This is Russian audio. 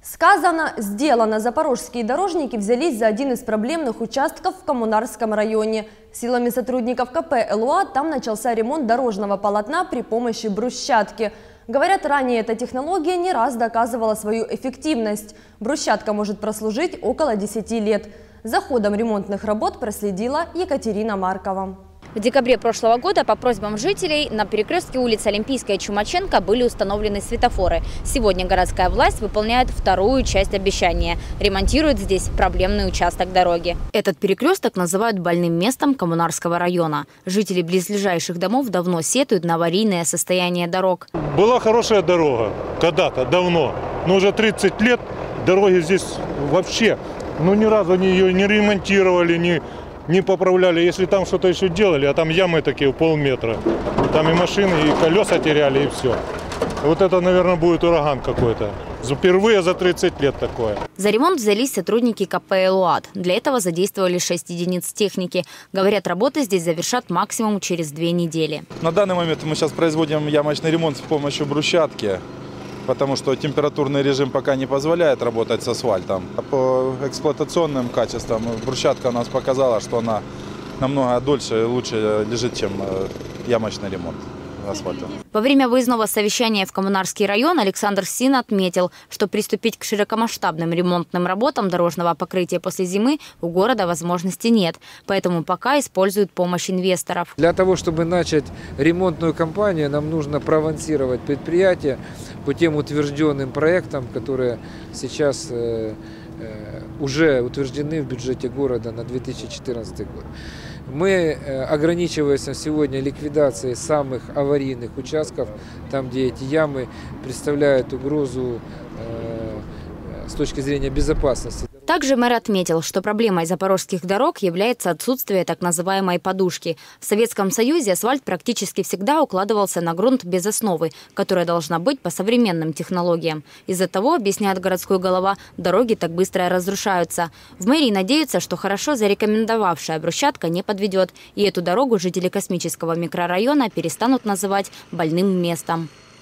Сказано, сделано. Запорожские дорожники взялись за один из проблемных участков в Коммунарском районе. Силами сотрудников КП «Элуат» там начался ремонт дорожного полотна при помощи брусчатки. Говорят, ранее эта технология не раз доказывала свою эффективность. Брусчатка может прослужить около 10 лет. За ходом ремонтных работ проследила Екатерина Маркова. В декабре прошлого года по просьбам жителей на перекрестке улиц Олимпийская и Чумаченко были установлены светофоры. Сегодня городская власть выполняет вторую часть обещания. Ремонтирует здесь проблемный участок дороги. Этот перекресток называют больным местом Коммунарского района. Жители близлежащих домов давно сетуют на аварийное состояние дорог. Была хорошая дорога когда-то, давно. Но уже 30 лет дороги здесь вообще, ни разу ее не ремонтировали, не поправляли. Если там что-то еще делали, а там ямы такие в полметра. Там и машины, и колеса теряли, и все. Вот это, наверное, будет ураган какой-то. Впервые за 30 лет такое. За ремонт взялись сотрудники КП «Элуат». Для этого задействовали 6 единиц техники. Говорят, работы здесь завершат максимум через 2 недели. На данный момент мы сейчас производим ямочный ремонт с помощью брусчатки, потому что температурный режим пока не позволяет работать с асфальтом. По эксплуатационным качествам брусчатка у нас показала, что она намного дольше и лучше лежит, чем ямочный ремонт асфальта. Во время выездного совещания в Коммунарский район Александр Син отметил, что приступить к широкомасштабным ремонтным работам дорожного покрытия после зимы у города возможности нет. Поэтому пока используют помощь инвесторов. Для того, чтобы начать ремонтную кампанию, нам нужно проавансировать предприятие по тем утвержденным проектам, которые сейчас уже утверждены в бюджете города на 2014 год. Мы ограничиваемся сегодня ликвидацией самых аварийных участков, там, где эти ямы представляют угрозу с точки зрения безопасности. Также мэр отметил, что проблемой запорожских дорог является отсутствие так называемой подушки. В Советском Союзе асфальт практически всегда укладывался на грунт без основы, которая должна быть по современным технологиям. Из-за того, объясняет городской голова, дороги так быстро разрушаются. В мэрии надеются, что хорошо зарекомендовавшая брусчатка не подведет, и эту дорогу жители Космического микрорайона перестанут называть больным местом.